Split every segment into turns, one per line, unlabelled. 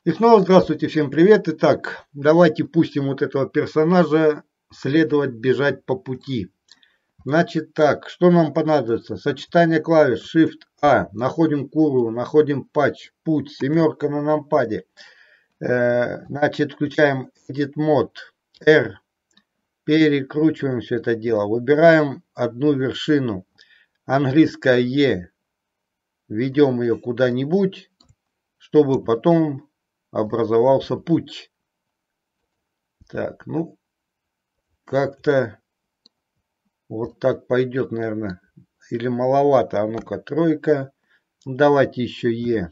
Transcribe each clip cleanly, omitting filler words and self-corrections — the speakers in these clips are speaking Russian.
И снова здравствуйте, всем привет. Итак, давайте пустим вот этого персонажа следовать, бежать по пути. Значит так, что нам понадобится? Сочетание клавиш Shift-A, находим куру, находим патч, путь, семерка на нампаде. Значит, включаем Edit Mode, R, перекручиваем все это дело. Выбираем одну вершину, английская E, ведем ее куда-нибудь, чтобы потом образовался путь. Так, ну, как-то вот так пойдет, наверное. Или маловато. А ну-ка, тройка. Давайте еще Е.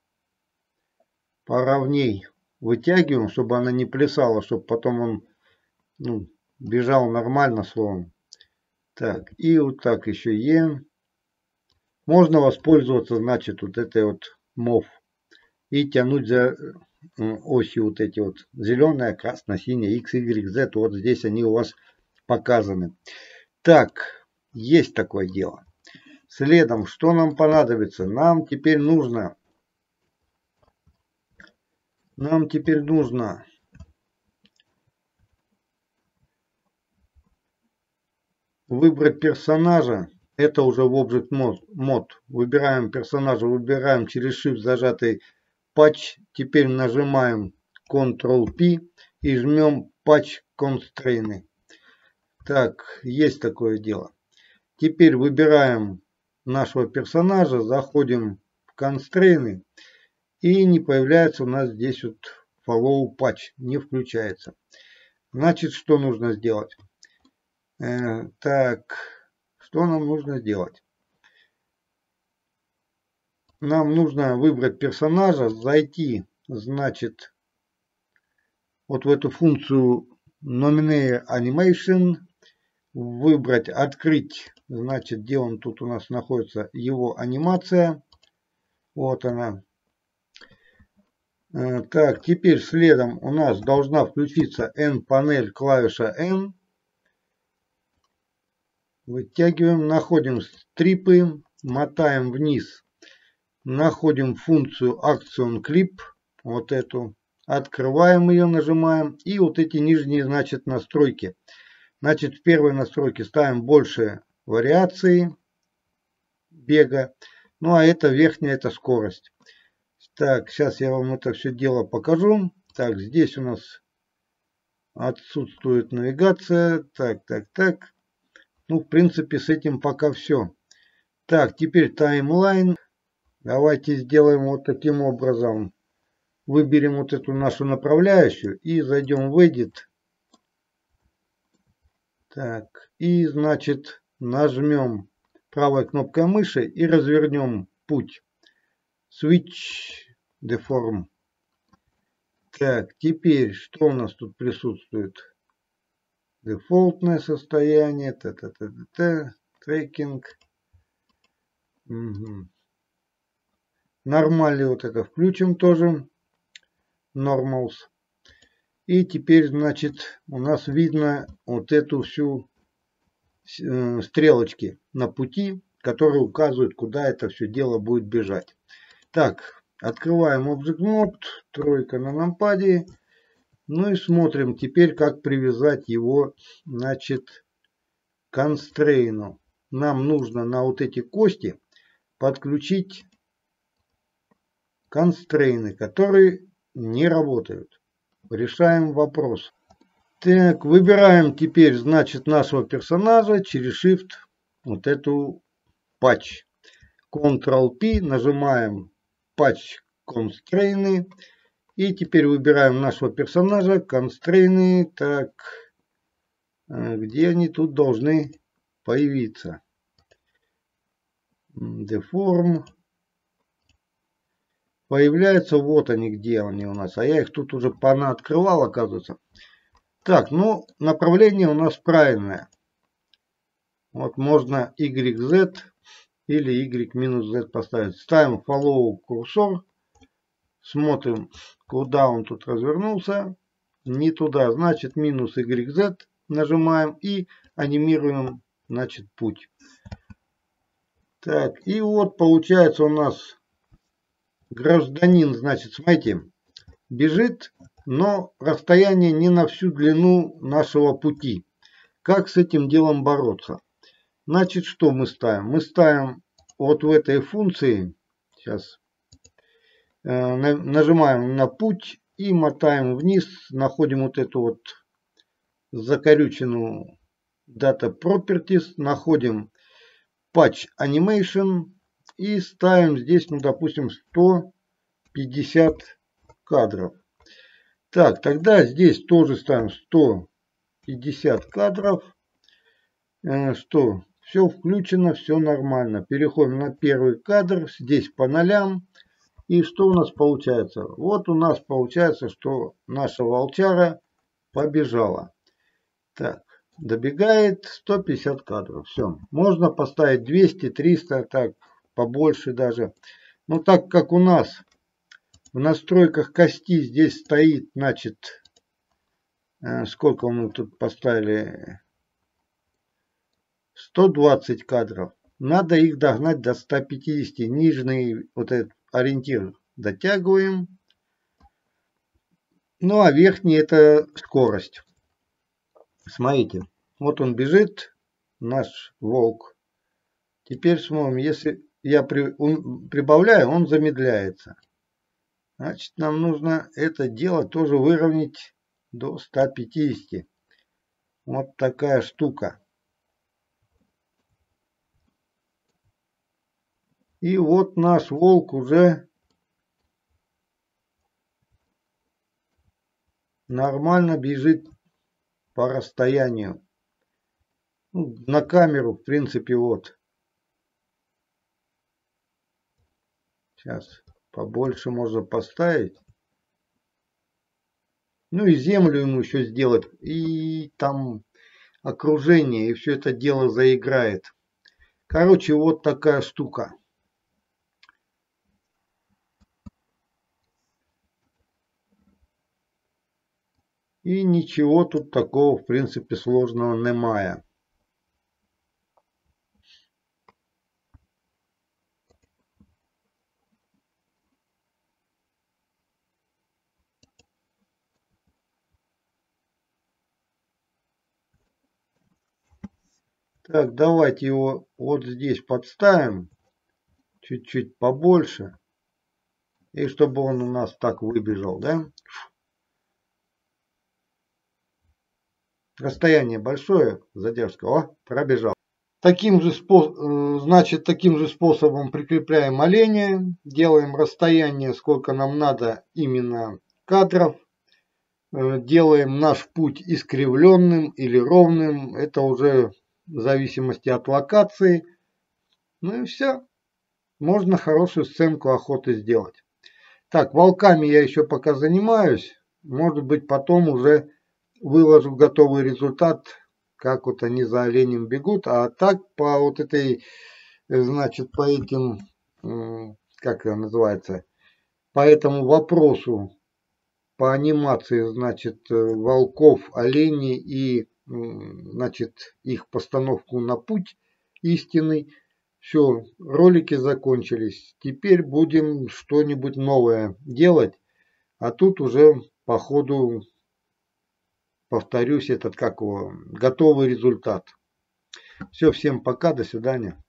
Поровней вытягиваем, чтобы она не плясала, чтобы потом он бежал нормально словом. Так, и вот так еще Е. Можно воспользоваться, значит, вот этой вот MOV. И тянуть за оси вот эти вот. Зеленая, красная, синяя, X, Y, Z. Вот здесь они у вас показаны. Так, есть такое дело. Следом, что нам понадобится? Нам теперь нужно выбрать персонажа. Это уже в Object Mode. Выбираем персонажа, выбираем через Shift зажатый Patch. Теперь нажимаем Ctrl-P и жмем Patch Constraint. Так, есть такое дело. Теперь выбираем нашего персонажа, заходим в Constraint. И не появляется у нас здесь вот Follow Patch. Не включается. Значит, что нужно сделать? Так, что нам нужно сделать? Нам нужно выбрать персонажа, зайти, значит, вот в эту функцию Nominate Animation, выбрать, открыть, значит, где он тут у нас находится, его анимация. Вот она. Так, теперь следом у нас должна включиться N-панель, клавиша N. Вытягиваем, находим стрипы, мотаем вниз. Находим функцию Action Clip, вот эту. Открываем ее, нажимаем. И вот эти нижние, значит, настройки. Значит, в первой настройке ставим больше вариации бега. Ну, а это верхняя, это скорость. Так, сейчас я вам это все дело покажу. Так, здесь у нас отсутствует навигация. Так. Ну, в принципе, с этим пока все. Так, теперь таймлайн. Давайте сделаем вот таким образом. Выберем вот эту нашу направляющую и зайдем в Edit. Так, и, значит, нажмем правой кнопкой мыши и развернем путь. Switch Deform. Так, теперь что у нас тут присутствует? Дефолтное состояние, трекинг. Угу. Нормально вот это включим тоже. Normals. И теперь, значит, у нас видно вот эту всю стрелочки на пути, которые указывают, куда это все дело будет бежать. Так, открываем Object Mode, тройка на нампаде. Ну и смотрим теперь, как привязать его, значит, к Constraint. Нам нужно на вот эти кости подключить констрейны, которые не работают. Решаем вопрос. Так, выбираем теперь, значит, нашего персонажа через Shift, вот эту патч. Ctrl-P, нажимаем Patch Constraint. И теперь выбираем нашего персонажа, Constraint. Так, где они тут должны появиться? Deform. Появляются, вот они, где они у нас. А я их тут уже понаоткрывал, оказывается. Так, ну, направление у нас правильное. Вот можно YZ или Y-Z поставить. Ставим follow курсор. Смотрим, куда он тут развернулся. Не туда, значит, минус YZ нажимаем и анимируем, значит, путь. Так, и вот получается у нас гражданин, значит, смотрите, бежит, но расстояние не на всю длину нашего пути. Как с этим делом бороться? Значит, что мы ставим? Мы ставим вот в этой функции, сейчас нажимаем на путь и мотаем вниз, находим вот эту вот закорюченную Data Properties, находим Patch Animation и ставим здесь, ну, допустим, 150 кадров. Так, тогда здесь тоже ставим 150 кадров. Что? Все включено, все нормально. Переходим на первый кадр. Здесь по нолям. И что у нас получается? Вот у нас получается, что наша волчара побежала. Так, добегает 150 кадров. Все. Можно поставить 200, 300, так, побольше даже. Но так как у нас в настройках кости здесь стоит, значит, сколько мы тут поставили? 120 кадров. Надо их догнать до 150. Нижний вот этот ориентир дотягиваем. Ну а верхний это скорость. Смотрите, вот он бежит, наш волк. Теперь смотрим, если я прибавляю, он замедляется. Значит, нам нужно это дело тоже выровнять до 150. Вот такая штука. И вот наш волк уже нормально бежит по расстоянию. Ну, на камеру, в принципе, вот. Сейчас побольше можно поставить. Ну и землю ему еще сделать. И там окружение. И все это дело заиграет. Короче, вот такая штука. И ничего тут такого, в принципе, сложного немає. Так, давайте его вот здесь подставим. Чуть-чуть побольше. И чтобы он у нас так выбежал, да? Расстояние большое, задержка. О, пробежал. Таким же способом прикрепляем оленя. Делаем расстояние, сколько нам надо именно кадров. Делаем наш путь искривленным или ровным. Это уже в зависимости от локации. Ну и все. Можно хорошую сценку охоты сделать. Так, волками я еще пока занимаюсь. Может быть, потом уже выложу готовый результат, как вот они за оленем бегут. А так по вот этой, значит, по этим, как это называется, по этому вопросу, по анимации, значит, волков, оленей и, значит, их постановку на путь истинный. Все, ролики закончились. Теперь будем что-нибудь новое делать. А тут уже по ходу, повторюсь, этот как его, готовый результат. Все, всем пока, до свидания.